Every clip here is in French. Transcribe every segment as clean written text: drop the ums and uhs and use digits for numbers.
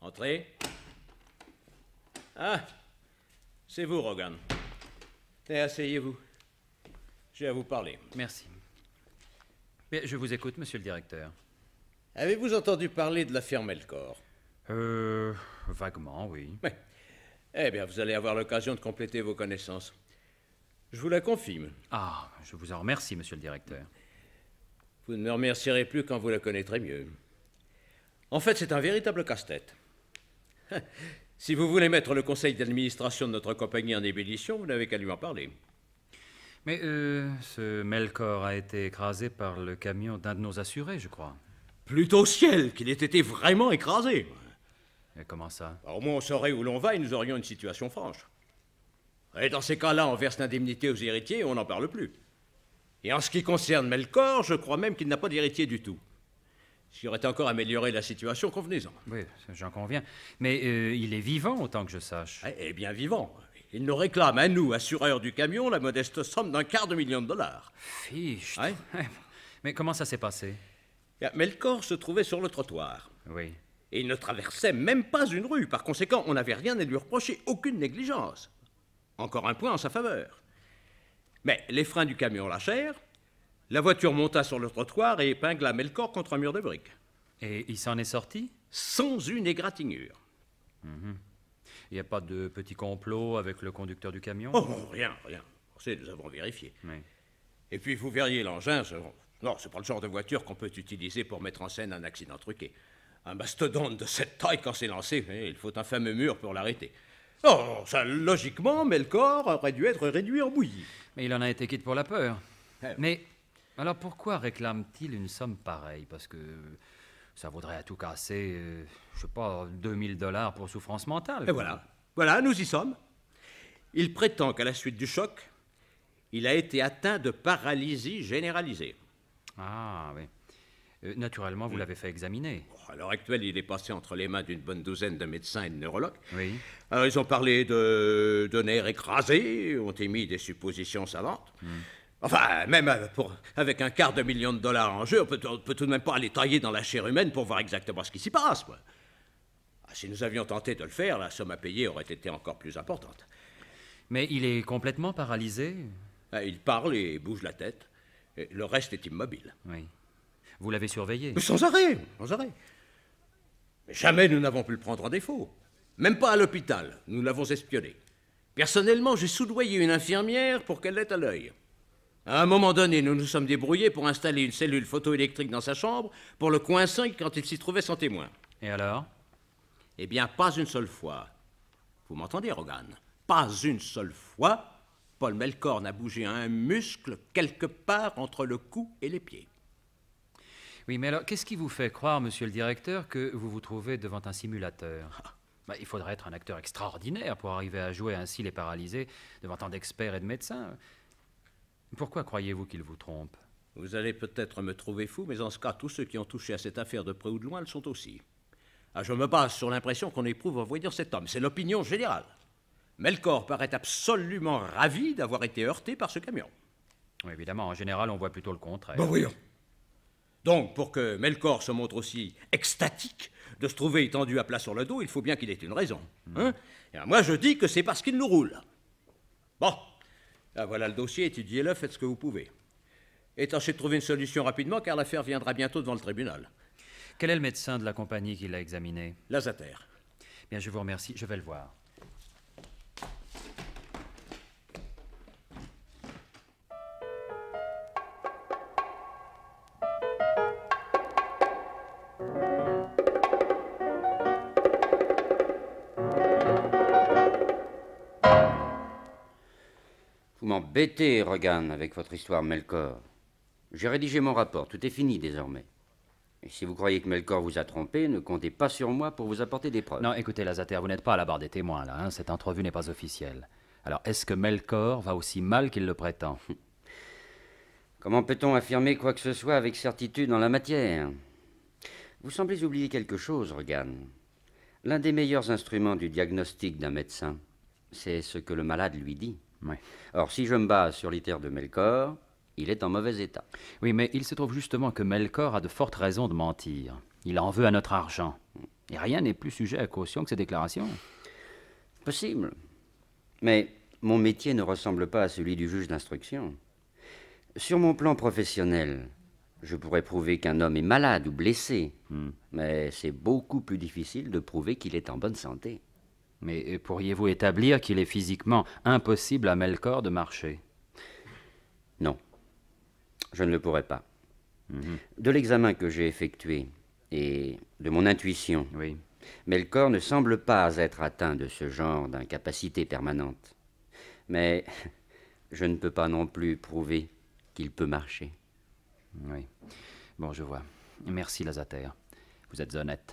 Entrez. Ah, c'est vous, Rogan. Tenez, asseyez-vous. J'ai à vous parler. Merci. Mais je vous écoute, monsieur le directeur. Avez-vous entendu parler de l'affaire Melkor? Vaguement, oui. Oui. Eh bien, vous allez avoir l'occasion de compléter vos connaissances. Je vous la confirme. Ah, je vous en remercie, monsieur le directeur. Vous ne me remercierez plus quand vous la connaîtrez mieux. En fait, c'est un véritable casse-tête. Si vous voulez mettre le conseil d'administration de notre compagnie en ébullition, vous n'avez qu'à lui en parler. Mais ce Melkor a été écrasé par le camion d'un de nos assurés, je crois. Plutôt au ciel qu'il ait été vraiment écrasé. Et comment ça? Au moins, on saurait où l'on va et nous aurions une situation franche. Et dans ces cas-là, on verse l'indemnité aux héritiers et on n'en parle plus. Et en ce qui concerne Melkor, je crois même qu'il n'a pas d'héritier du tout. Ce qui aurait encore amélioré la situation, convenez-en. Oui, j'en conviens. Mais il est vivant, autant que je sache. Eh bien vivant. Il nous réclame à nous, assureurs du camion, la modeste somme d'$250 000. Fiche. Ouais. Mais comment ça s'est passé? Melkor se trouvait sur le trottoir. Oui. Et il ne traversait même pas une rue. Par conséquent, on n'avait rien à lui reprocher, aucune négligence. Encore un point en sa faveur. Mais les freins du camion lâchèrent, la voiture monta sur le trottoir et épingla Melkor contre un mur de briques. Et il s'en est sorti? Sans une égratignure. Il n'y a pas de petit complot avec le conducteur du camion? Oh, rien. Nous avons vérifié. Oui. Et puis, vous verriez l'engin. Non, c'est pas le genre de voiture qu'on peut utiliser pour mettre en scène un accident truqué. Un mastodonte de cette taille, quand c'est lancé, il faut un fameux mur pour l'arrêter. Oh, ça, logiquement, Melkor aurait dû être réduit en bouillie. Mais il en a été quitte pour la peur. Eh. Mais alors pourquoi réclame-t-il une somme pareille? Parce que ça vaudrait à tout casser, je sais pas, $2 000 pour souffrance mentale. Et voilà, nous y sommes. Il prétend qu'à la suite du choc, il a été atteint de paralysie généralisée. Ah, oui. Naturellement, vous l'avez fait examiner. À l'heure actuelle, il est passé entre les mains d'une bonne douzaine de médecins et de neurologues. Oui. Alors, ils ont parlé de nerfs écrasés, ont émis des suppositions savantes. Enfin, même avec $250 000 en jeu, on peut tout de même pas aller tailler dans la chair humaine pour voir exactement ce qui s'y passe. Quoi. Si nous avions tenté de le faire, la somme à payer aurait été encore plus importante. Mais il est complètement paralysé? Il parle et bouge la tête. Et le reste est immobile. Oui. Vous l'avez surveillé? Mais sans arrêt. Mais jamais nous n'avons pu le prendre en défaut. Même pas à l'hôpital, nous l'avons espionné. Personnellement, j'ai soudoyé une infirmière pour qu'elle l'ait à l'œil. À un moment donné, nous nous sommes débrouillés pour installer une cellule photoélectrique dans sa chambre pour le coincer quand il s'y trouvait sans témoin. Et alors? Eh bien, pas une seule fois. Vous m'entendez, Rogan? Pas une seule fois, Paul Melkor n'a bougé un muscle quelque part entre le cou et les pieds. Oui, mais alors, qu'est-ce qui vous fait croire, monsieur le directeur, que vous vous trouvez devant un simulateur? Il faudrait être un acteur extraordinaire pour arriver à jouer ainsi les paralysés devant tant d'experts et de médecins. Pourquoi croyez-vous qu'il vous trompe? Vous allez peut-être me trouver fou, mais en ce cas, tous ceux qui ont touché à cette affaire de près ou de loin le sont aussi. Je me base sur l'impression qu'on éprouve en voyant cet homme. C'est l'opinion générale. Melkor paraît absolument ravi d'avoir été heurté par ce camion. Oui, évidemment, en général, on voit plutôt le contraire. Voyons. Donc, pour que Melkor se montre aussi extatique de se trouver étendu à plat sur le dos, il faut bien qu'il ait une raison. Et moi, je dis que c'est parce qu'il nous roule. Bon, là, voilà le dossier, étudiez-le, faites ce que vous pouvez. Et tâchez de trouver une solution rapidement, car l'affaire viendra bientôt devant le tribunal. Quel est le médecin de la compagnie qui l'a examiné? Lazater. Bien, je vous remercie, je vais le voir. Vous m'embêtez, Rogan, avec votre histoire Melkor. J'ai rédigé mon rapport, tout est fini désormais. Et si vous croyez que Melkor vous a trompé, ne comptez pas sur moi pour vous apporter des preuves. Non, écoutez, Lazater, vous n'êtes pas à la barre des témoins, là. Cette entrevue n'est pas officielle. Alors, est-ce que Melkor va aussi mal qu'il le prétend? Comment peut-on affirmer quoi que ce soit avec certitude en la matière? Vous semblez oublier quelque chose, Rogan. L'un des meilleurs instruments du diagnostic d'un médecin, c'est ce que le malade lui dit. Oui. Or, si je me base sur les terres de Melkor, il est en mauvais état. Oui, mais il se trouve justement que Melkor a de fortes raisons de mentir. Il en veut à notre argent. Et rien n'est plus sujet à caution que ces déclarations. Possible. Mais mon métier ne ressemble pas à celui du juge d'instruction. Sur mon plan professionnel, je pourrais prouver qu'un homme est malade ou blessé, mais c'est beaucoup plus difficile de prouver qu'il est en bonne santé. Mais pourriez-vous établir qu'il est physiquement impossible à Melchior de marcher? Non, je ne le pourrais pas. De l'examen que j'ai effectué et de mon intuition, Oui. Melchior ne semble pas être atteint de ce genre d'incapacité permanente. Mais je ne peux pas non plus prouver qu'il peut marcher. Oui. Bon, je vois. Merci, Lazater. Vous êtes honnête.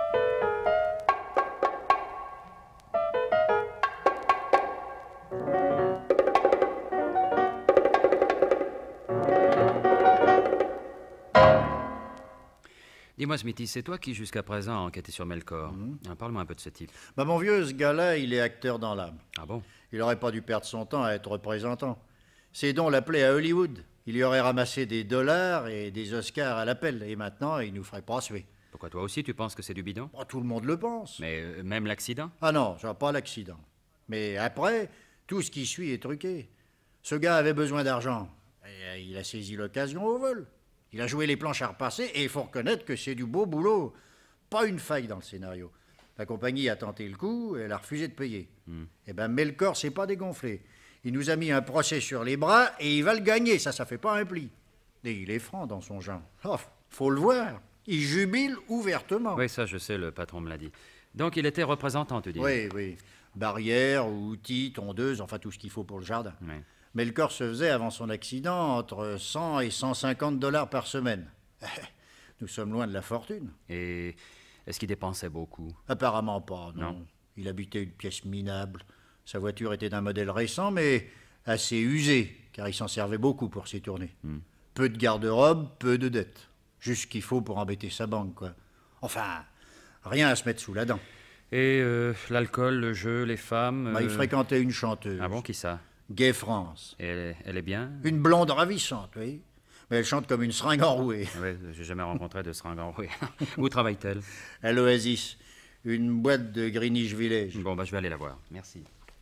Dis-moi, Smithy, c'est toi qui, jusqu'à présent, a enquêté sur Melchior. Parle-moi un peu de ce type. Bah, mon vieux, ce gars-là, il est acteur dans l'âme. Ah bon? Il aurait pas dû perdre son temps à être représentant. Ses dons l'appelaient à Hollywood. Il y aurait ramassé des dollars et des Oscars à l'appel. Et maintenant, il nous ferait pas suer. Pourquoi toi aussi, tu penses que c'est du bidon? Bah, tout le monde le pense. Mais même l'accident? Ah non, ça pas l'accident. Mais après, tout ce qui suit est truqué. Ce gars avait besoin d'argent. Et il a saisi l'occasion au vol. Il a joué les planches à repasser et il faut reconnaître que c'est du beau boulot. Pas une faille dans le scénario. La compagnie a tenté le coup et elle a refusé de payer. Eh ben Melchior s'est pas dégonflé. Il nous a mis un procès sur les bras et il va le gagner. Ça fait pas un pli. Et il est franc dans son genre. Oh, faut le voir. Il jubile ouvertement. Oui, ça, je sais, le patron me l'a dit. Donc, il était représentant, tu dis? Oui, oui. Barrière, outils, tondeuse, enfin tout ce qu'il faut pour le jardin. Oui. Melchior se faisait avant son accident entre 100 et 150 dollars par semaine. Nous sommes loin de la fortune. Et est-ce qu'il dépensait beaucoup? Apparemment pas, non. Non. Il habitait une pièce minable. Sa voiture était d'un modèle récent, mais assez usée, car il s'en servait beaucoup pour ses tournées. Peu de garde-robe, peu de dettes. Juste ce qu'il faut pour embêter sa banque, quoi. Enfin, rien à se mettre sous la dent. Et l'alcool, le jeu, les femmes... Bah, il fréquentait une chanteuse. Ah bon, qui ça? Gay France. Et elle est bien? Une blonde ravissante, oui. Mais elle chante comme une seringue enrouée. Oui, j'ai jamais rencontré de seringue enrouée. Où travaille-t-elle? À l'Oasis. Une boîte de Greenwich Village. Bon, bah, je vais aller la voir. Merci.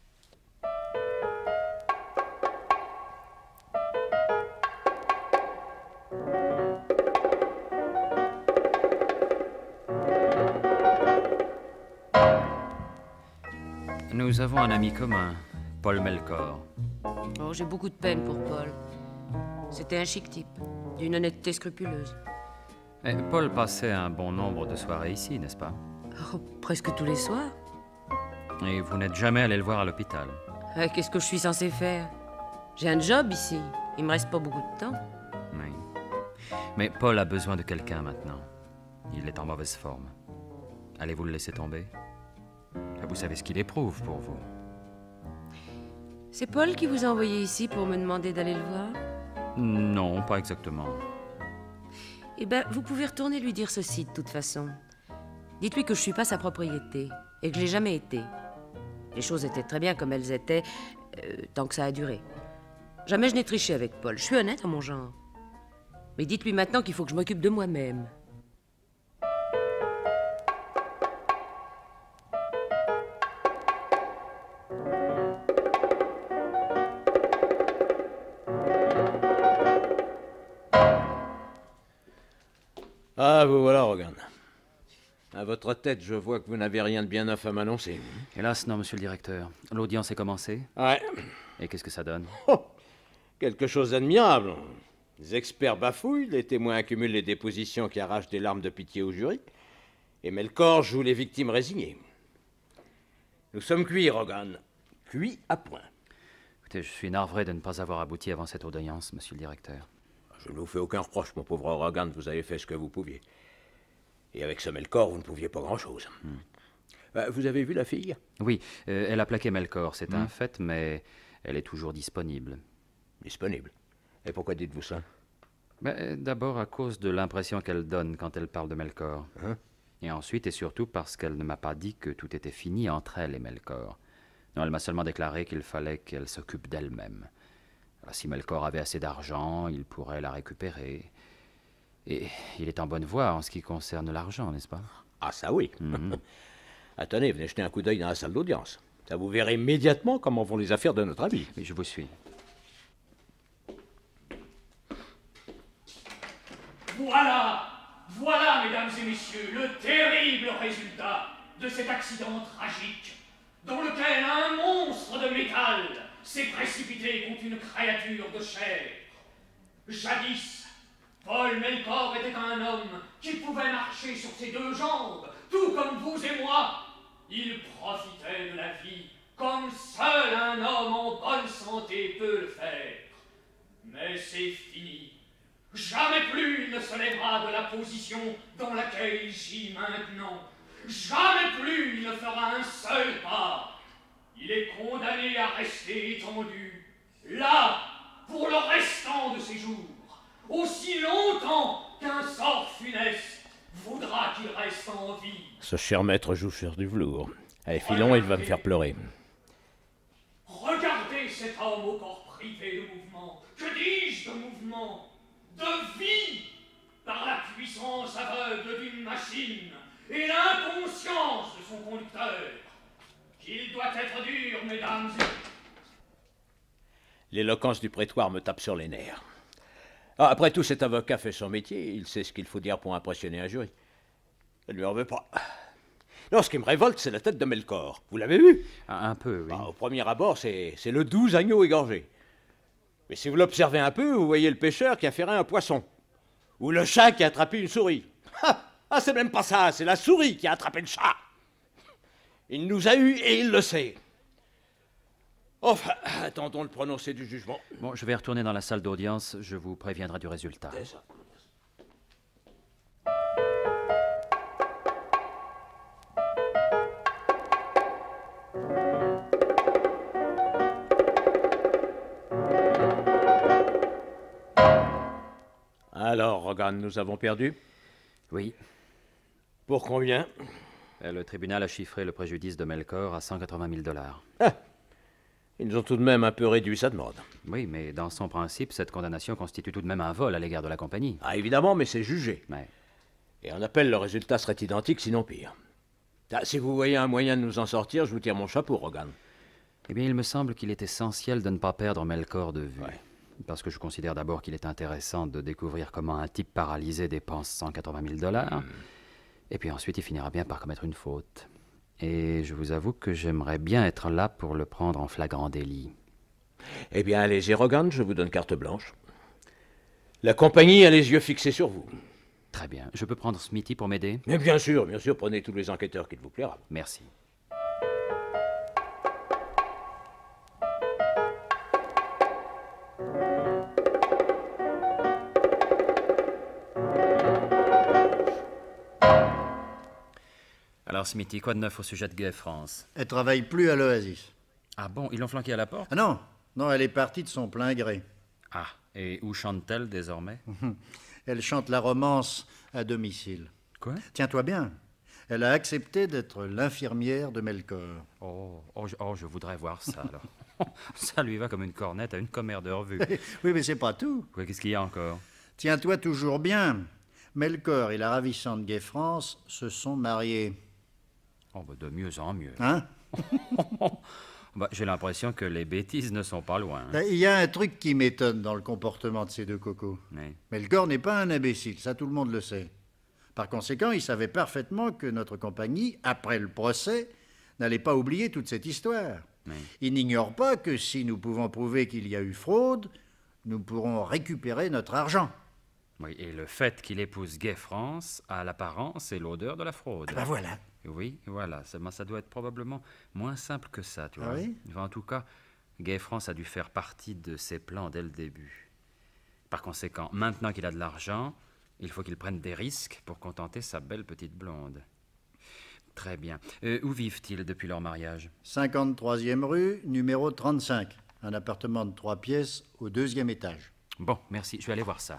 Nous avons un ami commun, Paul Melchior. Oh, j'ai beaucoup de peine pour Paul. C'était un chic type, d'une honnêteté scrupuleuse. Mais Paul passait un bon nombre de soirées ici, n'est-ce pas? Oh, presque tous les soirs. Et vous n'êtes jamais allé le voir à l'hôpital? Qu'est-ce que je suis censé faire? J'ai un job ici. Il me reste pas beaucoup de temps. Oui. Mais Paul a besoin de quelqu'un maintenant. Il est en mauvaise forme. Allez-vous le laisser tomber? Vous savez ce qu'il éprouve pour vous. C'est Paul qui vous a envoyé ici pour me demander d'aller le voir? Non, pas exactement. Eh ben, vous pouvez retourner lui dire ceci de toute façon. Dites-lui que je suis pas sa propriété et que je l'ai jamais été. Les choses étaient très bien comme elles étaient, tant que ça a duré. Jamais je n'ai triché avec Paul. Je suis honnête à mon genre. Mais dites-lui maintenant qu'il faut que je m'occupe de moi-même. Ah, vous voilà, Rogan. À votre tête, je vois que vous n'avez rien de bien neuf à m'annoncer. Hélas, non, monsieur le directeur. L'audience est commencée. Ouais. Et qu'est-ce que ça donne? Oh, quelque chose d'admirable. Les experts bafouillent, les témoins accumulent les dépositions qui arrachent des larmes de pitié au jury, et Melchior joue les victimes résignées. Nous sommes cuits, Rogan. Cuits à point. Écoutez, je suis navré de ne pas avoir abouti avant cette audience, monsieur le directeur. Je ne vous fais aucun reproche, mon pauvre Rogan, vous avez fait ce que vous pouviez. Et avec ce Melchior, vous ne pouviez pas grand-chose. Vous avez vu la fille? Oui, elle a plaqué Melchior, c'est un fait, mais elle est toujours disponible. Disponible. Et pourquoi dites-vous ça? D'abord à cause de l'impression qu'elle donne quand elle parle de Melchior. Et ensuite et surtout parce qu'elle ne m'a pas dit que tout était fini entre elle et Melchior. Non, elle m'a seulement déclaré qu'il fallait qu'elle s'occupe d'elle-même. Alors, si Melchior avait assez d'argent, il pourrait la récupérer. Et il est en bonne voie en ce qui concerne l'argent, n'est-ce pas? Ah, ça oui. Attendez, venez jeter un coup d'œil dans la salle d'audience. Ça vous verrez immédiatement comment vont les affaires de notre ami. Oui, je vous suis. Voilà, mesdames et messieurs, le terrible résultat de cet accident tragique dans lequel un monstre de métal s'est précipité contre une créature de chair. Jadis, Paul Melkor était un homme qui pouvait marcher sur ses deux jambes, tout comme vous et moi. Il profitait de la vie comme seul un homme en bonne santé peut le faire. Mais c'est fini. Jamais plus il ne se lèvera de la position dans laquelle il gît maintenant. Jamais plus il ne fera un seul pas. Il est condamné à rester étendu, là, pour le restant de ses jours, aussi longtemps qu'un sort funeste voudra qu'il reste en vie. Ce cher maître joue sur du velours. Allez, filons, il va me faire pleurer. Regardez cet homme au corps privé de mouvement. Que dis-je de mouvement? De vie, par la puissance aveugle d'une machine et l'inconscience de son conducteur. Qu'il doit être dur, mesdames et... L'éloquence du prétoire me tape sur les nerfs. Ah, après tout, cet avocat fait son métier, il sait ce qu'il faut dire pour impressionner un jury. Je ne lui en veux pas. Non, ce qui me révolte, c'est la tête de Melkor. Vous l'avez vu? Un peu, oui. Au premier abord, c'est le 12 agneau égorgé. Mais si vous l'observez un peu, vous voyez le pêcheur qui a ferré un poisson. Ou le chat qui a attrapé une souris. Ah, c'est même pas ça, c'est la souris qui a attrapé le chat. Il nous a eus et il le sait. Enfin, attendons le prononcé du jugement. Bon, je vais retourner dans la salle d'audience, je vous préviendrai du résultat. C'est ça. Alors, Rogan, nous avons perdu? Oui. Pour combien? Le tribunal a chiffré le préjudice de Melkor à 180 000 $. Ils nous ont tout de même un peu réduit sa demande. Oui, mais dans son principe, cette condamnation constitue tout de même un vol à l'égard de la compagnie. Ah, évidemment, mais c'est jugé. Ouais. Et en appel, le résultat serait identique, sinon pire. Ah, si vous voyez un moyen de nous en sortir, je vous tire mon chapeau, Rogan. Eh bien, il me semble qu'il est essentiel de ne pas perdre Melkor de vue. Ouais. Parce que je considère d'abord qu'il est intéressant de découvrir comment un type paralysé dépense 180 000 $. Et puis ensuite, il finira bien par commettre une faute. Et je vous avoue que j'aimerais bien être là pour le prendre en flagrant délit. Eh bien, allez-y, Rogan, je vous donne carte blanche. La compagnie a les yeux fixés sur vous. Très bien. Je peux prendre Smithy pour m'aider? Mais bien sûr, prenez tous les enquêteurs qu'il vous plaira. Merci. Alors, Smithy, quoi de neuf au sujet de Gay France? Elle travaille plus à l'Oasis. Ah bon, ils l'ont flanqué à la porte? Ah non, non, elle est partie de son plein gré. Ah, et où chante-t-elle désormais? Elle chante la romance à domicile. Quoi? Tiens-toi bien, elle a accepté d'être l'infirmière de Melkor. Je voudrais voir ça, alors. Ça lui va comme une cornette à une commère de revue. Oui, mais c'est pas tout. Quoi, qu'est-ce qu'il y a encore? Tiens-toi toujours bien. Melkor et la ravissante Gay France se sont mariés. Oh, bah, de mieux en mieux. Hein? Bah, j'ai l'impression que les bêtises ne sont pas loin. Hein. Il y a un truc qui m'étonne dans le comportement de ces deux cocos. Oui. Melkor n'est pas un imbécile, ça tout le monde le sait. Par conséquent, il savait parfaitement que notre compagnie, après le procès, n'allait pas oublier toute cette histoire. Oui. Il n'ignore pas que si nous pouvons prouver qu'il y a eu fraude, nous pourrons récupérer notre argent. Oui, et le fait qu'il épouse Gay France a l'apparence et l'odeur de la fraude. Ah ben voilà. Oui, voilà. Ça doit être probablement moins simple que ça, tu vois. Ah oui? Enfin, en tout cas, Gay France a dû faire partie de ses plans dès le début. Par conséquent, maintenant qu'il a de l'argent, il faut qu'il prenne des risques pour contenter sa belle petite blonde. Très bien. Où vivent-ils depuis leur mariage? 53e rue, numéro 35. Un appartement de 3 pièces au 2e étage. Bon, merci. Je vais aller voir ça.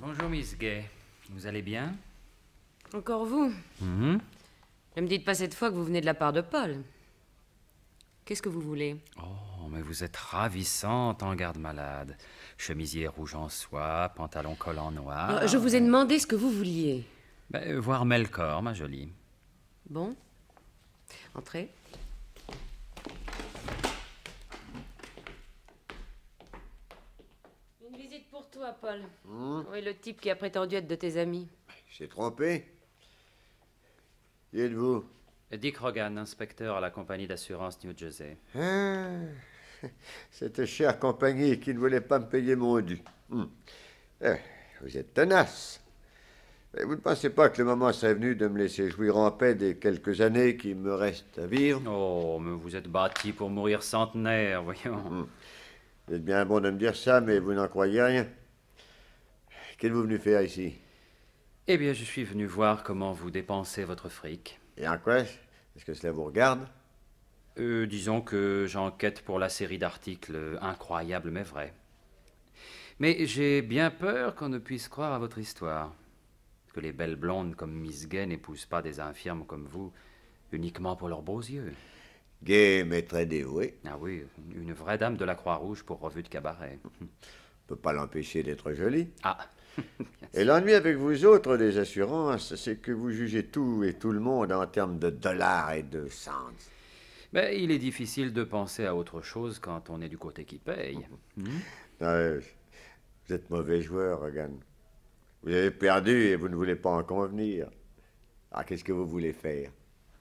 Bonjour, Miss Gay. Vous allez bien? Encore vous? Mhm. Ne me dites pas cette fois que vous venez de la part de Paul. Qu'est-ce que vous voulez? Oh, mais vous êtes ravissante en garde-malade. Chemisier rouge en soie, pantalon collant noir. Je vous ai demandé ce que vous vouliez. Voir Melkor, ma jolie. Bon. Entrez. Une visite pour toi, Paul. Oui, le type qui a prétendu être de tes amis. Il s'est trompé. Qui êtes-vous? Dick Rogan, inspecteur à la compagnie d'assurance New Jersey. Ah, cette chère compagnie qui ne voulait pas me payer mon dû. Vous êtes tenace. Mais vous ne pensez pas que le moment serait venu de me laisser jouir en paix des quelques années qui me restent à vivre? Oh, mais vous êtes bâti pour mourir centenaire, voyons. Vous êtes bien bon de me dire ça, mais vous n'en croyez rien. Qu'êtes-vous venu faire ici? Eh bien, je suis venu voir comment vous dépensez votre fric. Et en quoi? Est-ce que cela vous regarde? Disons que j'enquête pour la série d'articles incroyables mais vrais. Mais j'ai bien peur qu'on ne puisse croire à votre histoire. Que les belles blondes comme Miss Gay n'épousent pas des infirmes comme vous, uniquement pour leurs beaux yeux. Gay, mais très dévoué. Ah oui, une vraie dame de la Croix-Rouge pour revue de cabaret. On ne peut pas l'empêcher d'être jolie. Ah. Et l'ennui avec vous autres des assurances, c'est que vous jugez tout et tout le monde en termes de dollars et de cents. Mais il est difficile de penser à autre chose quand on est du côté qui paye. Ouais, vous êtes mauvais joueur, Hogan. Vous avez perdu et vous ne voulez pas en convenir. Alors, qu'est-ce que vous voulez faire?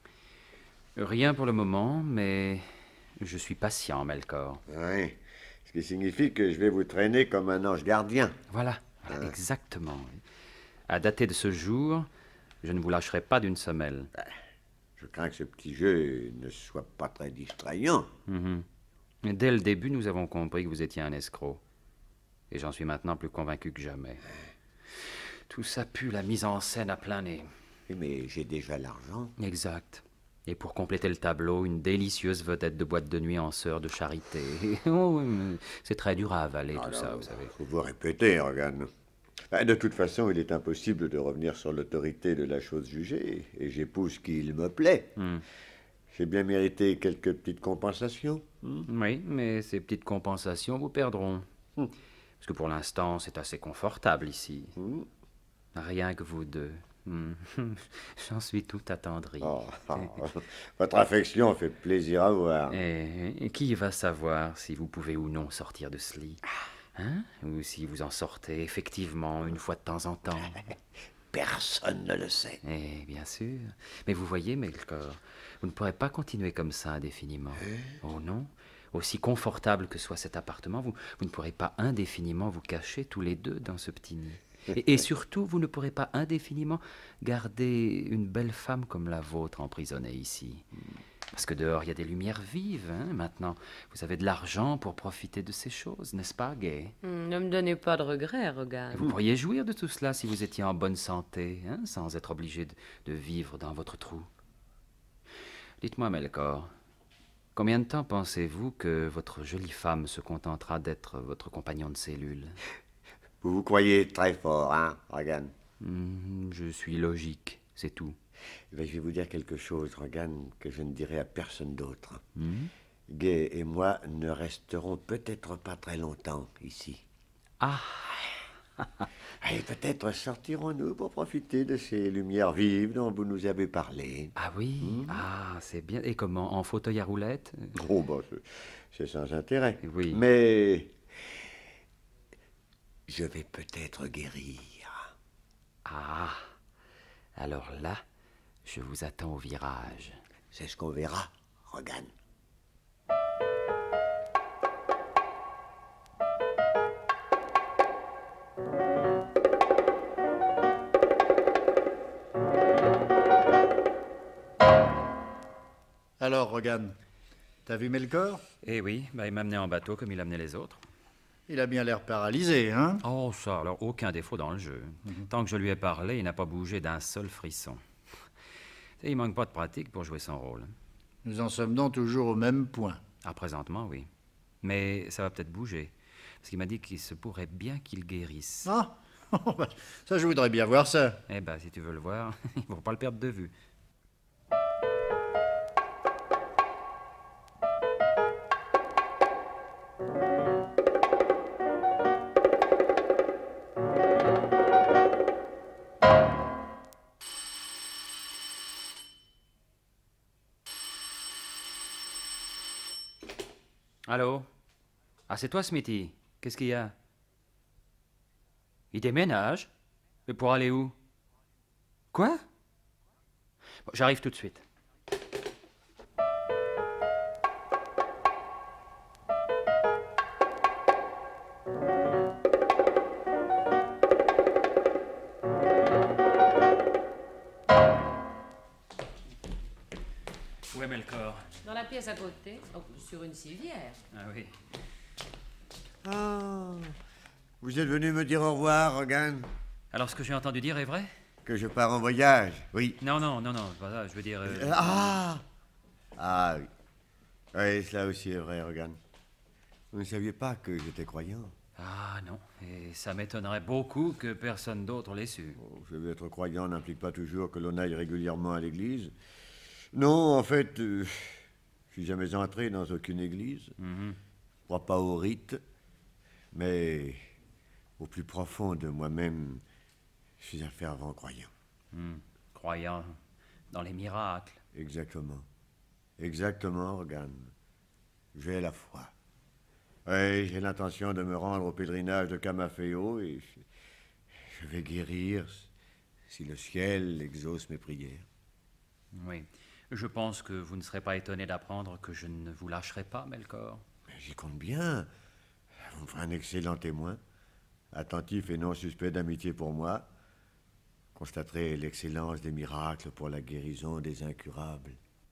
Rien pour le moment, mais je suis patient, Melkor. Oui, ce qui signifie que je vais vous traîner comme un ange gardien. Voilà, exactement. À dater de ce jour, je ne vous lâcherai pas d'une semelle. Je crains que ce petit jeu ne soit pas très distrayant. Dès le début, nous avons compris que vous étiez un escroc. Et j'en suis maintenant plus convaincu que jamais. Tout ça pue la mise en scène à plein nez. Oui, mais j'ai déjà l'argent. Exact. Et pour compléter le tableau, une délicieuse vedette de boîte de nuit en sœur de charité. Oh, oui, c'est très dur à avaler, tout ça, vous savez. Faut vous répéter, Hogan. De toute façon, il est impossible de revenir sur l'autorité de la chose jugée, et j'épouse qui il me plaît. J'ai bien mérité quelques petites compensations. Oui, mais ces petites compensations vous perdront. Parce que pour l'instant, c'est assez confortable ici. Rien que vous deux. J'en suis tout attendri. Votre affection fait plaisir à voir. Et qui va savoir si vous pouvez ou non sortir de ce lit? Hein? Ou si vous en sortez effectivement une fois de temps en temps? Personne ne le sait. Eh, bien sûr. Mais vous voyez, Melkor, vous ne pourrez pas continuer comme ça indéfiniment. Oh non. Aussi confortable que soit cet appartement, vous ne pourrez pas indéfiniment vous cacher tous les deux dans ce petit nid. Et surtout, vous ne pourrez pas indéfiniment garder une belle femme comme la vôtre emprisonnée ici. Parce que dehors, il y a des lumières vives, hein, maintenant. Vous avez de l'argent pour profiter de ces choses, n'est-ce pas, Gay? Ne me donnez pas de regrets, Rogan. Vous pourriez jouir de tout cela si vous étiez en bonne santé, hein, sans être obligé de vivre dans votre trou. Dites-moi, Melkor, combien de temps pensez-vous que votre jolie femme se contentera d'être votre compagnon de cellule? Vous vous croyez très fort, hein, Hogan? Je suis logique, c'est tout. Je vais vous dire quelque chose, Hogan, que je ne dirai à personne d'autre. Gay et moi ne resterons peut-être pas très longtemps ici. Ah! Et peut-être sortirons-nous pour profiter de ces lumières vives dont vous nous avez parlé. Ah oui? Ah, c'est bien. Et comment? En fauteuil à roulettes? Oh, bah, c'est sans intérêt. Oui. Mais je vais peut-être guérir. Ah! Alors là, je vous attends au virage. C'est ce qu'on verra, Hogan. Alors, Rogan, t'as vu Melkor? Eh oui, il m'a amené en bateau comme il amenait les autres. Il a bien l'air paralysé, hein? Oh, ça, alors aucun défaut dans le jeu. Tant que je lui ai parlé, il n'a pas bougé d'un seul frisson. Et il manque pas de pratique pour jouer son rôle. Nous en sommes donc toujours au même point. Ah, présentement, oui. Mais ça va peut-être bouger. Parce qu'il m'a dit qu'il se pourrait bien qu'il guérisse. Ah, Oh, bah, ça, je voudrais bien voir ça. Eh ben, si tu veux le voir, il faut pas le perdre de vue. Allô? Ah, c'est toi, Smithy. Qu'est-ce qu'il y a? Il déménage? Mais pour aller où? Quoi? Bon, j'arrive tout de suite. Où est Melkor? Dans la pièce à côté, sur une civière. Ah oui. Ah, vous êtes venu me dire au revoir, Rogan? Alors, ce que j'ai entendu dire est vrai? Que je pars en voyage, oui. Non, pas ça, je veux dire... Ah oui. Oui, cela aussi est vrai, Rogan. Vous ne saviez pas que j'étais croyant. Ah non, et ça m'étonnerait beaucoup que personne d'autre l'ait su. Oh, je vais être croyant n'implique pas toujours que l'on aille régulièrement à l'église. Non, en fait, je suis jamais entré dans aucune église. Je crois pas au rite, mais au plus profond de moi-même, je suis un fervent croyant. Croyant dans les miracles. Exactement. Exactement, Rogan. J'ai la foi. Oui, j'ai l'intention de me rendre au pèlerinage de Camafeo et je vais guérir si le ciel exauce mes prières. Oui. Je pense que vous ne serez pas étonné d'apprendre que je ne vous lâcherai pas, Melkor. Mais j'y compte bien. Vous me ferez un excellent témoin, attentif et non suspect d'amitié pour moi. Constaterez l'excellence des miracles pour la guérison des incurables.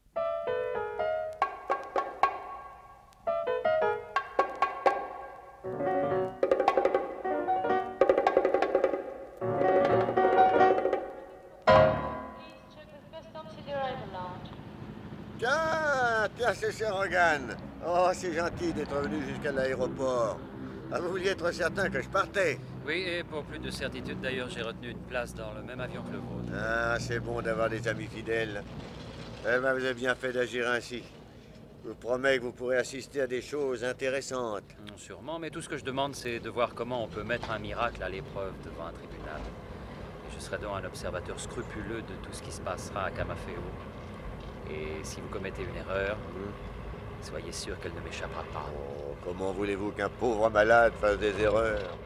Tiens, c'est cher Rogan. Oh, c'est gentil d'être venu jusqu'à l'aéroport. Ah, vous vouliez être certain que je partais. Oui, et pour plus de certitude, d'ailleurs, j'ai retenu une place dans le même avion que le vôtre. Ah, c'est bon d'avoir des amis fidèles. Eh ben, vous avez bien fait d'agir ainsi. Je vous promets que vous pourrez assister à des choses intéressantes. Sûrement, mais tout ce que je demande, c'est de voir comment on peut mettre un miracle à l'épreuve devant un tribunal. Et je serai donc un observateur scrupuleux de tout ce qui se passera à Camafeo. Et si vous commettez une erreur, soyez sûr qu'elle ne m'échappera pas. Oh, comment voulez-vous qu'un pauvre malade fasse des erreurs?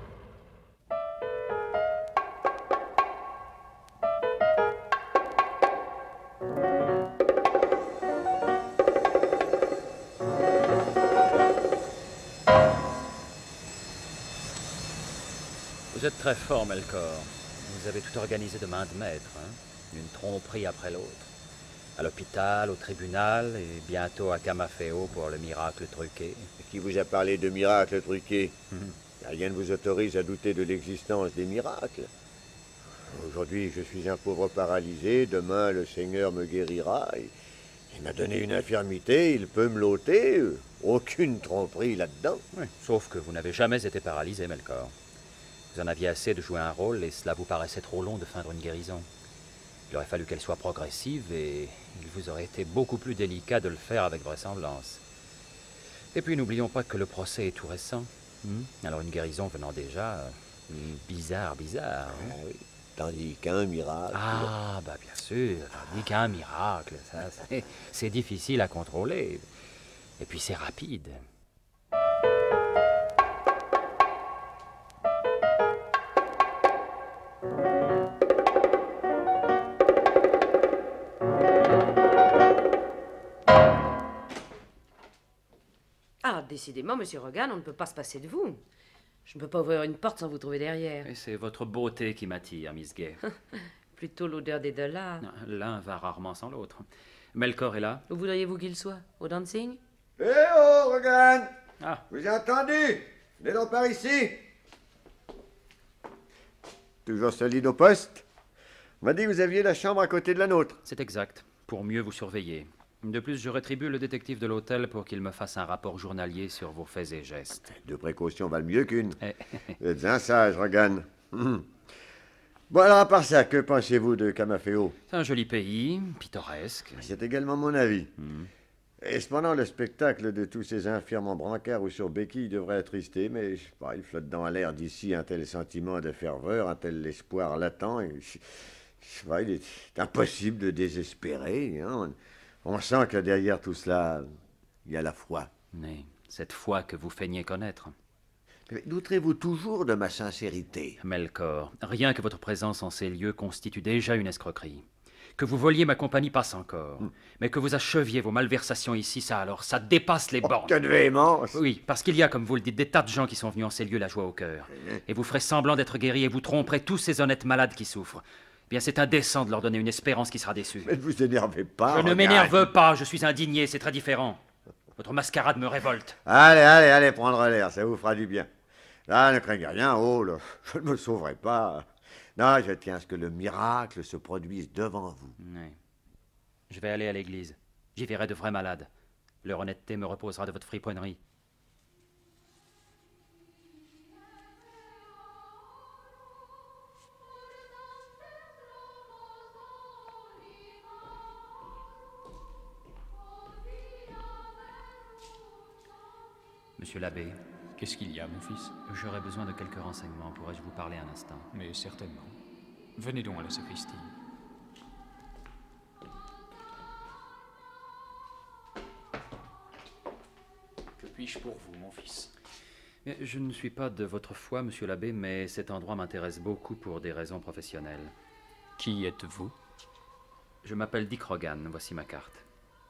Vous êtes très fort, Melkor. Vous avez tout organisé de main de maître, hein? Une tromperie après l'autre. À l'hôpital, au tribunal, et bientôt à Camafeo pour le miracle truqué. Qui vous a parlé de miracles truqués? Rien ne vous autorise à douter de l'existence des miracles. Aujourd'hui, je suis un pauvre paralysé. Demain, le Seigneur me guérira. Il m'a donné une infirmité, il peut me l'ôter. Aucune tromperie là-dedans. Oui, sauf que vous n'avez jamais été paralysé, Melkor. Vous en aviez assez de jouer un rôle et cela vous paraissait trop long de feindre une guérison. Il aurait fallu qu'elle soit progressive et il vous aurait été beaucoup plus délicat de le faire avec vraisemblance. Et puis n'oublions pas que le procès est tout récent. Alors une guérison venant déjà, bizarre. Ah oui. Tandis qu'un miracle... Ah, bah bien sûr, tandis qu'un miracle, ça, c'est difficile à contrôler. Et puis c'est rapide. Ah, décidément, monsieur Rogan, on ne peut pas se passer de vous. Je ne peux pas ouvrir une porte sans vous trouver derrière. Et c'est votre beauté qui m'attire, Miss Gay. Plutôt l'odeur des dollars. L'un va rarement sans l'autre. Melkor est là? Où voudriez-vous qu'il soit? Au dancing? Eh oh, Rogan! Ah. Vous avez entendu? Venez donc par ici. Toujours solide au poste? On m'a dit que vous aviez la chambre à côté de la nôtre. C'est exact, pour mieux vous surveiller. De plus, je rétribue le détective de l'hôtel pour qu'il me fasse un rapport journalier sur vos faits et gestes. Deux précautions valent mieux qu'une. Eh. Vous êtes un sage, Rogan. Bon, alors, à part ça, que pensez-vous de Camafeo? C'est un joli pays, pittoresque. C'est également mon avis. Et cependant, le spectacle de tous ces infirmes en brancard ou sur béquille devrait attrister, mais je sais pas, il flotte dans l'air d'ici un tel sentiment de ferveur, un tel espoir latent, et je sais pas, il est impossible de désespérer. Hein. On sent que derrière tout cela, il y a la foi. Mais cette foi que vous feignez connaître. Mais douterez-vous toujours de ma sincérité? Melkor, rien que votre présence en ces lieux constitue déjà une escroquerie. Que vous voliez ma compagnie passe encore. Mais que vous acheviez vos malversations ici, ça dépasse les bornes. Que de véhémence! Oui, parce qu'il y a, comme vous le dites, des tas de gens qui sont venus en ces lieux la joie au cœur. Et vous ferez semblant d'être guéris et vous tromperez tous ces honnêtes malades qui souffrent. Eh bien, c'est indécent de leur donner une espérance qui sera déçue. Mais ne vous énervez pas. Je ne m'énerve pas, je suis indigné, c'est très différent. Votre mascarade me révolte. Allez, prendre l'air, ça vous fera du bien. Là, ne craignez rien, oh, là, je ne me sauverai pas. Non, je tiens à ce que le miracle se produise devant vous. Oui. Je vais aller à l'église. J'y verrai de vrais malades. Leur honnêteté me reposera de votre friponnerie. Monsieur l'abbé, Qu'est-ce qu'il y a, mon fils? j'aurais besoin de quelques renseignements. Pourrais-je vous parler un instant? Mais certainement. Venez donc à la sacristie. Que puis-je pour vous, mon fils? Je ne suis pas de votre foi, monsieur l'abbé, mais cet endroit m'intéresse beaucoup pour des raisons professionnelles. Qui êtes-vous? Je m'appelle Dick Rogan, voici ma carte.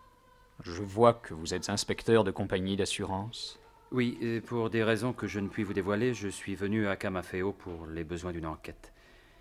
Je vois que vous êtes inspecteur de compagnie d'assurance. Oui, et pour des raisons que je ne puis vous dévoiler, je suis venu à Camafeo pour les besoins d'une enquête.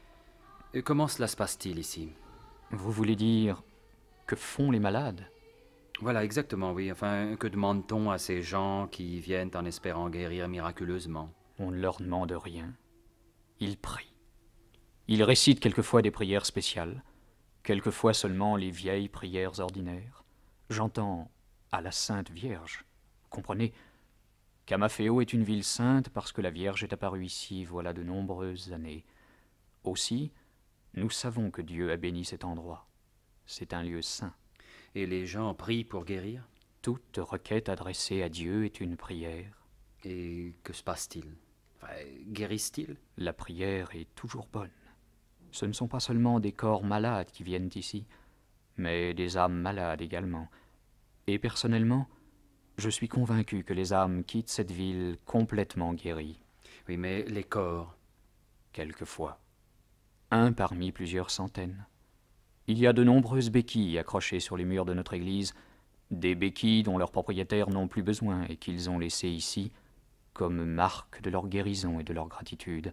Et comment cela se passe-t-il ici? Vous voulez dire que font les malades? Voilà, exactement, oui. Enfin, que demande-t-on à ces gens qui viennent en espérant guérir miraculeusement? On ne leur demande rien. Ils prient. Ils récitent quelquefois des prières spéciales, quelquefois seulement les vieilles prières ordinaires. J'entends à la Sainte Vierge. Comprenez, Camafeo est une ville sainte parce que la Vierge est apparue ici voilà de nombreuses années. Aussi, nous savons que Dieu a béni cet endroit. C'est un lieu saint. Et les gens prient pour guérir? Toute requête adressée à Dieu est une prière. Et que se passe-t-il? Enfin, guérissent-ils? La prière est toujours bonne. Ce ne sont pas seulement des corps malades qui viennent ici, mais des âmes malades également. Et personnellement, je suis convaincu que les âmes quittent cette ville complètement guéries. Oui, mais les corps? Quelquefois. Un parmi plusieurs centaines. Il y a de nombreuses béquilles accrochées sur les murs de notre église, des béquilles dont leurs propriétaires n'ont plus besoin et qu'ils ont laissées ici comme marque de leur guérison et de leur gratitude.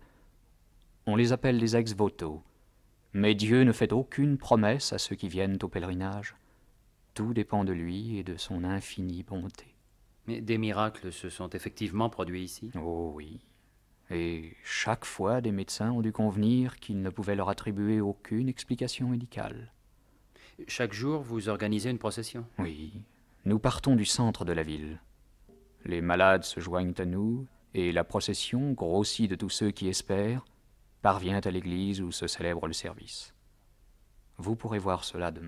On les appelle les ex-voto, mais Dieu ne fait aucune promesse à ceux qui viennent au pèlerinage. Tout dépend de lui et de son infinie bonté. Mais des miracles se sont effectivement produits ici? Oh oui. Et chaque fois, des médecins ont dû convenir qu'ils ne pouvaient leur attribuer aucune explication médicale. Chaque jour, vous organisez une procession? Oui. Nous partons du centre de la ville. Les malades se joignent à nous, et la procession, grossie de tous ceux qui espèrent, parvient à l'église où se célèbre le service. Vous pourrez voir cela demain.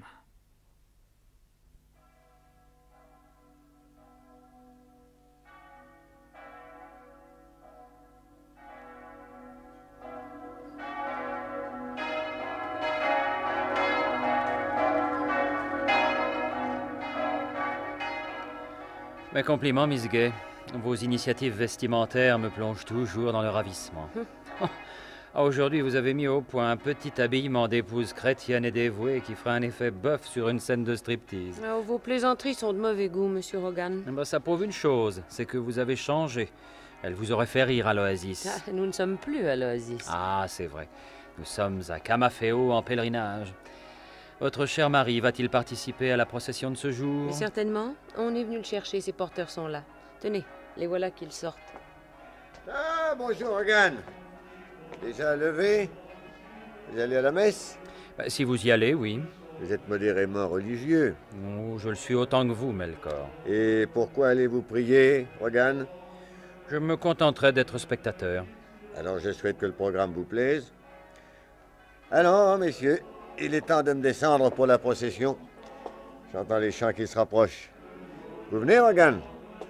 Mes compliments, Miss Gay. Vos initiatives vestimentaires me plongent toujours dans le ravissement. Aujourd'hui, vous avez mis au point un petit habillement d'épouse chrétienne et dévouée qui fera un effet bœuf sur une scène de striptease. Oh, vos plaisanteries sont de mauvais goût, monsieur Rogan. Ça prouve une chose, c'est que vous avez changé. Elle vous aurait fait rire à l'Oasis. Ah, nous ne sommes plus à l'Oasis. Ah, c'est vrai. Nous sommes à Camafeo en pèlerinage. Votre cher mari va-t-il participer à la procession de ce jour? Mais certainement. On est venu le chercher, ses porteurs sont là. Tenez, les voilà qu'ils sortent. Ah, bonjour, Rogan. Déjà levé? Vous allez à la messe? Si vous y allez, oui. Vous êtes modérément religieux. Oh, je le suis autant que vous, Melkor. Et pourquoi allez-vous prier, Rogan? Je me contenterai d'être spectateur. Alors je souhaite que le programme vous plaise. Allons, messieurs, il est temps de me descendre pour la procession. J'entends les chants qui se rapprochent. Vous venez, Rogan?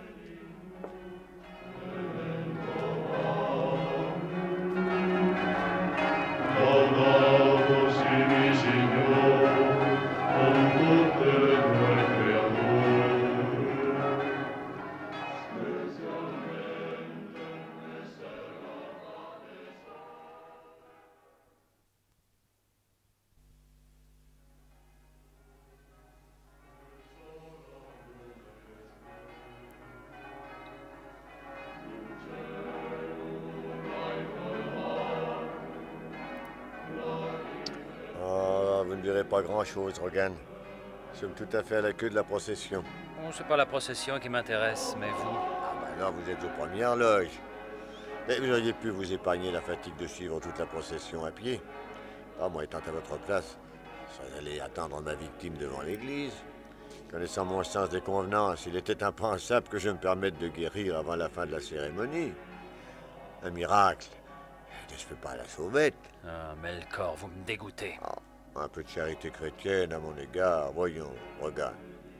Vous ne direz pas grand-chose, Rogan. Nous sommes tout à fait à la queue de la procession. Bon, c'est pas la procession qui m'intéresse, mais vous. Ah ben là, vous êtes aux premières loges. Mais vous auriez pu vous épargner la fatigue de suivre toute la procession à pied. Ah, moi, étant à votre place, je serais allé attendre ma victime devant l'église. Connaissant mon sens des convenances, il était impensable que je me permette de guérir avant la fin de la cérémonie. Un miracle ne se fait pas à la sauvette. Ah, Melkor, vous me dégoûtez. Ah, un peu de charité chrétienne à mon égard, voyons, regarde.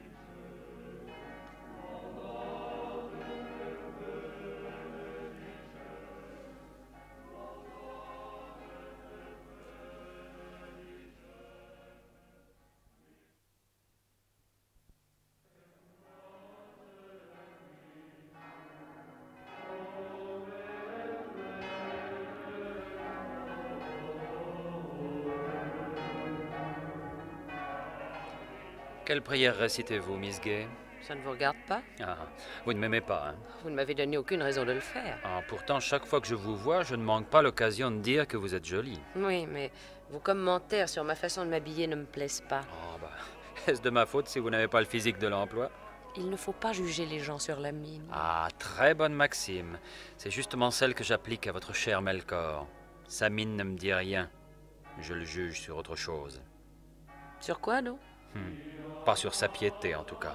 Quelle prière récitez-vous, Miss Gay? Ça ne vous regarde pas? Ah, vous ne m'aimez pas, hein? Vous ne m'avez donné aucune raison de le faire. Ah, pourtant, chaque fois que je vous vois, je ne manque pas l'occasion de dire que vous êtes jolie. Oui, mais vos commentaires sur ma façon de m'habiller ne me plaisent pas. Oh, bah, est-ce de ma faute si vous n'avez pas le physique de l'emploi? Il ne faut pas juger les gens sur la mine. Ah, très bonne maxime. C'est justement celle que j'applique à votre cher Melkor. Sa mine ne me dit rien. Je le juge sur autre chose. Sur quoi, non? Pas sur sa piété, en tout cas.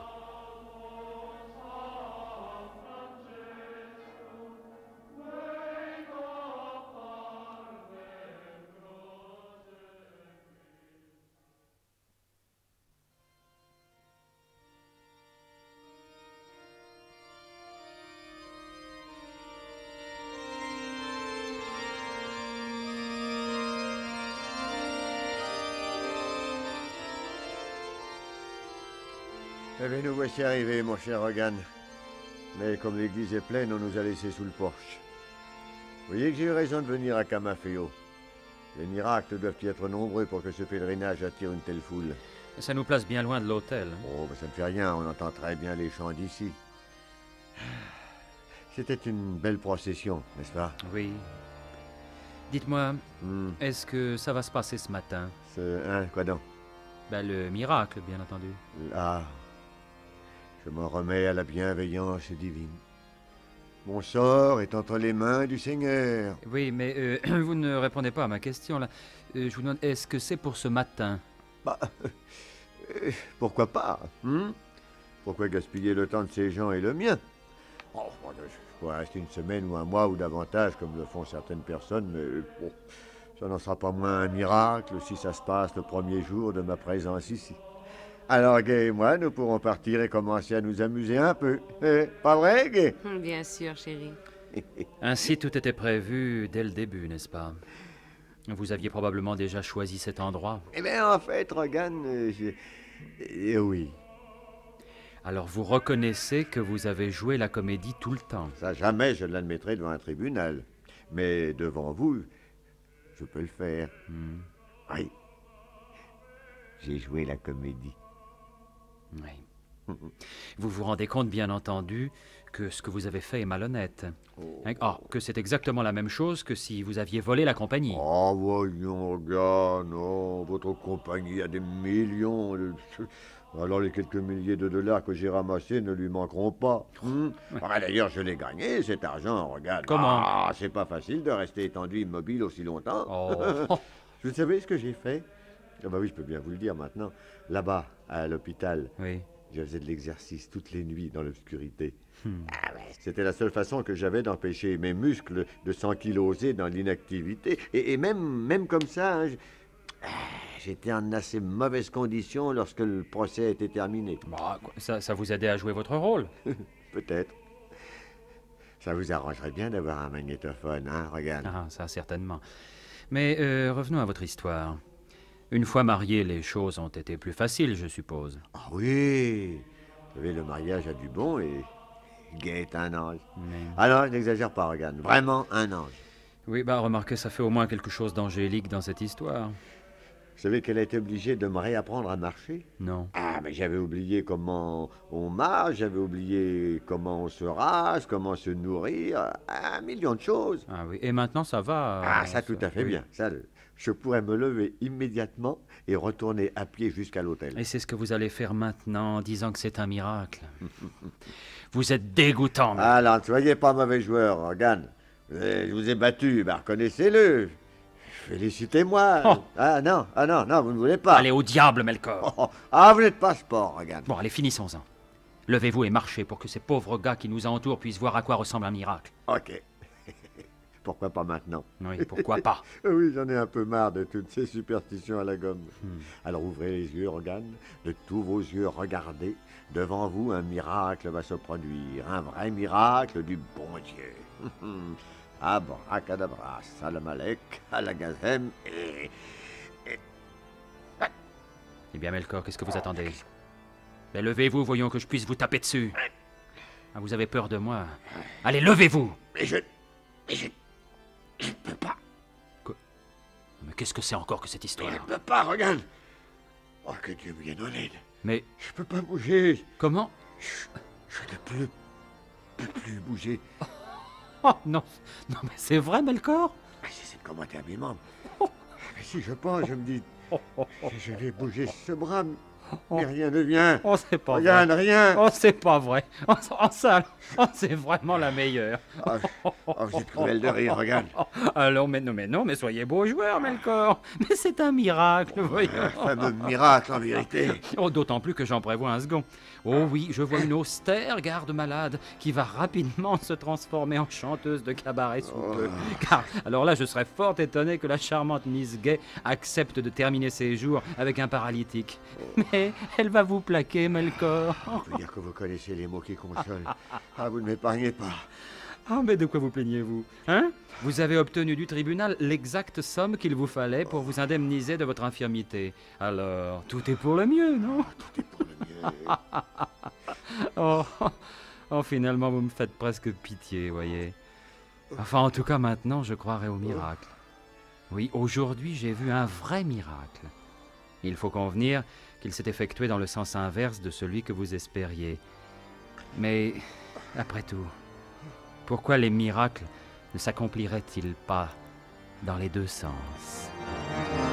Eh bien, nous voici arrivés, mon cher Rogan. Mais comme l'église est pleine, on nous a laissés sous le porche. Vous voyez que j'ai eu raison de venir à Camafeo. Les miracles doivent y être nombreux pour que ce pèlerinage attire une telle foule. Ça nous place bien loin de l'hôtel. Oh, ben ça ne fait rien, on entend très bien les chants d'ici. C'était une belle procession, n'est-ce pas? Oui. Dites-moi, est-ce que ça va se passer ce matin? Hein, quoi donc? Ben, le miracle, bien entendu. Là, je m'en remets à la bienveillance divine. Mon sort est entre les mains du Seigneur. Oui, mais vous ne répondez pas à ma question, là. Je vous demande, est-ce que c'est pour ce matin? Bah, pourquoi pas, Pourquoi gaspiller le temps de ces gens et le mien? Oh, je pourrais rester une semaine ou un mois ou davantage, comme le font certaines personnes, mais bon, ça n'en sera pas moins un miracle si ça se passe le premier jour de ma présence ici. Alors, Gay et moi, nous pourrons partir et commencer à nous amuser un peu. Pas vrai, Gay? Bien sûr, chérie. Ainsi, tout était prévu dès le début, n'est-ce pas? Vous aviez probablement déjà choisi cet endroit. Eh bien, en fait, Rogan, oui. Alors, vous reconnaissez que vous avez joué la comédie tout le temps? Ça, jamais je ne l'admettrai devant un tribunal. Mais devant vous, je peux le faire. Oui. J'ai joué la comédie. Oui. Vous vous rendez compte, bien entendu, que ce que vous avez fait est malhonnête. Que c'est exactement la même chose que si vous aviez volé la compagnie. Oh, voyons, gars, non. Votre compagnie a des millions. Alors, les quelques milliers de dollars que j'ai ramassés ne lui manqueront pas. D'ailleurs, je l'ai gagné, cet argent, regarde. Comment? Ah, c'est pas facile de rester étendu immobile aussi longtemps. Oh. Vous savez ce que j'ai fait? Ah bah oui, je peux bien vous le dire maintenant. Là-bas, à l'hôpital, Oui. je faisais de l'exercice toutes les nuits dans l'obscurité. C'était la seule façon que j'avais d'empêcher mes muscles de s'ankyloser dans l'inactivité. Et même comme ça, J'étais en assez mauvaise condition lorsque le procès était terminé. Bah, ça vous aidait à jouer votre rôle. Peut-être. Ça vous arrangerait bien d'avoir un magnétophone, hein, regarde. Ah, ça certainement. Mais revenons à votre histoire. Une fois mariés, les choses ont été plus faciles, je suppose. Ah oui. Vous savez, le mariage a du bon et Gay est un ange. Mais... Ah non, je n'exagère pas, regarde. Vraiment un ange. Oui, bah remarquez, ça fait au moins quelque chose d'angélique dans cette histoire. Vous savez qu'elle a été obligée de me réapprendre à marcher? Non. Ah, mais j'avais oublié comment on marche, j'avais oublié comment on se rase, comment se nourrir, un million de choses. Ah oui, et maintenant ça va. Ah, ça tout à fait oui. bien. Ça, je pourrais me lever immédiatement et retourner à pied jusqu'à l'hôtel. Et c'est ce que vous allez faire maintenant, en disant que c'est un miracle. Vous êtes dégoûtant. Mais... Alors, ne soyez pas mauvais joueur, Organe. Je vous ai battu, ben reconnaissez-le. Félicitez-moi. Oh. Ah non, vous ne voulez pas. Allez au diable, Melkor. Oh, ah, vous n'êtes pas sport, regarde. Bon, allez, finissons-en. Levez-vous et marchez pour que ces pauvres gars qui nous entourent puissent voir à quoi ressemble un miracle. Ok. Pourquoi pas maintenant? Oui, pourquoi pas? Oui, j'en ai un peu marre de toutes ces superstitions à la gomme. Alors ouvrez les yeux, regarde. De tous vos yeux, regardez. Devant vous, un miracle va se produire. Un vrai miracle du bon Dieu. Abracadabra, salamalek, alagazem et... Eh bien, Melkor, qu'est-ce que vous attendez? Mais levez-vous, voyons que je puisse vous taper dessus. Ah, vous avez peur de moi? Allez, levez-vous! Mais je ne peux pas. Mais qu'est-ce que c'est encore que cette histoire? Je ne peux pas, regarde. Oh, que Dieu me vienne en aide. Mais Je peux pas bouger. comment? Je ne peux plus bouger. Oh, non, non, mais c'est vrai, Melkor? Mais j'essaie de commenter à mes membres. Mais si je pense, je me dis... Je vais bouger ce bras, mais rien ne vient. Oh, c'est pas Regarde, vrai. rien. Oh, c'est pas vrai. Oh, ça, oh, c'est vraiment la meilleure. Vous êtes cruel de rire, regarde. Alors, mais non, mais soyez beau joueur, Melkor. Mais c'est un miracle, voyons. Un fameux miracle, en vérité. Oh, d'autant plus que j'en prévois un second. Oh oui, je vois une austère garde malade qui va rapidement se transformer en chanteuse de cabaret sous peu. Car, alors là, je serais fort étonné que la charmante Miss Gay accepte de terminer ses jours avec un paralytique. Mais elle va vous plaquer, Melkor. Je veux dire que vous connaissez les mots qui consolent. Ah, vous ne m'épargnez pas. Ah, mais de quoi vous plaignez-vous? Hein? Vous avez obtenu du tribunal l'exacte somme qu'il vous fallait pour vous indemniser de votre infirmité. Alors, tout est pour le mieux, non? Tout est pour le mieux. Oh, finalement, vous me faites presque pitié, voyez. Enfin, en tout cas, maintenant, je croirai au miracle. Oui, aujourd'hui, j'ai vu un vrai miracle. Il faut convenir qu'il s'est effectué dans le sens inverse de celui que vous espériez. Mais, après tout, pourquoi les miracles ne s'accompliraient-ils pas dans les deux sens?